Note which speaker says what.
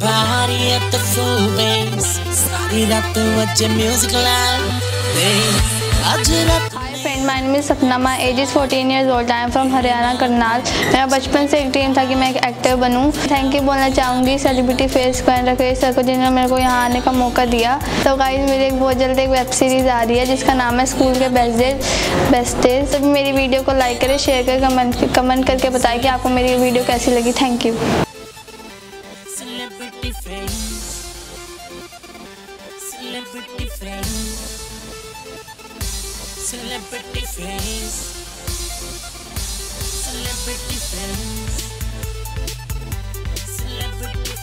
Speaker 1: party at the full base. Started up to watch your music live.
Speaker 2: Hi friend, my name is Sapna, my age is 14 years old. I am from Haryana Karnal. मेरा बचपन से एक dream था कि मैं एक actor बनूं। Thank you बोलना चाहूँगी सेलिब्रिटी फेस कौन रखे सर को, जिन्होंने मेरे को यहाँ आने का मौका दिया। तो गाइस, मेरी बहुत जल्द एक वेब सीरीज़ आ रही है जिसका नाम है स्कूल के बेस्ट डेज। तो मेरी वीडियो को लाइक करें, शेयर करें, कमेंट करके बताएं कि आपको मेरी वीडियो कैसी लगी। Thank you.
Speaker 1: Celebrity face, celebrity face, celebrity face.